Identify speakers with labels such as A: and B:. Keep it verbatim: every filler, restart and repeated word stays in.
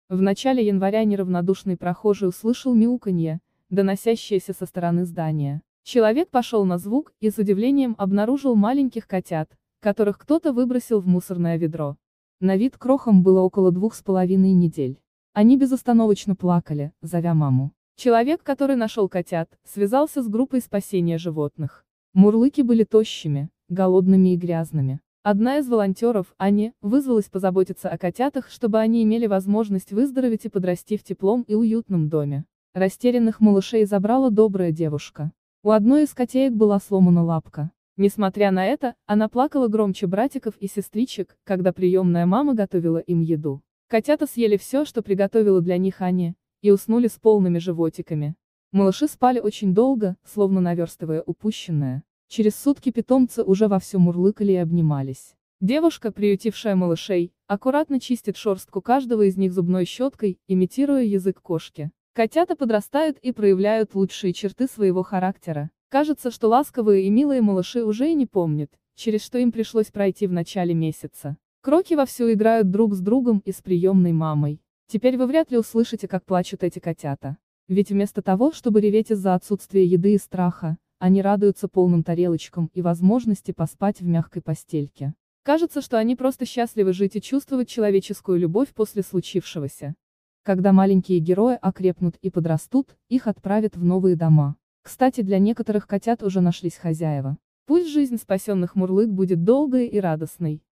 A: В начале января неравнодушный прохожий услышал мяуканье, доносящееся со стороны здания. Человек пошел на звук и с удивлением обнаружил маленьких котят, которых кто-то выбросил в мусорное ведро. На вид крохам было около двух с половиной недель. Они безостановочно плакали, зовя маму. Человек, который нашел котят, связался с группой спасения животных. Мурлыки были тощими, голодными и грязными. Одна из волонтеров, Аня, вызвалась позаботиться о котятах, чтобы они имели возможность выздороветь и подрасти в теплом и уютном доме. Растерянных малышей забрала добрая девушка. У одной из котеек была сломана лапка. Несмотря на это, она плакала громче братиков и сестричек, когда приемная мама готовила им еду. Котята съели все, что приготовила для них Аня, и уснули с полными животиками. Малыши спали очень долго, словно наверстывая упущенное. Через сутки питомцы уже вовсю мурлыкали и обнимались. Девушка, приютившая малышей, аккуратно чистит шерстку каждого из них зубной щеткой, имитируя язык кошки. Котята подрастают и проявляют лучшие черты своего характера. Кажется, что ласковые и милые малыши уже и не помнят, через что им пришлось пройти в начале месяца. Кроки вовсю играют друг с другом и с приемной мамой. Теперь вы вряд ли услышите, как плачут эти котята. Ведь вместо того, чтобы реветь из-за отсутствия еды и страха, они радуются полным тарелочкам и возможности поспать в мягкой постельке. Кажется, что они просто счастливы жить и чувствовать человеческую любовь после случившегося. Когда маленькие герои окрепнут и подрастут, их отправят в новые дома. Кстати, для некоторых котят уже нашлись хозяева. Пусть жизнь спасенных мурлык будет долгой и радостной.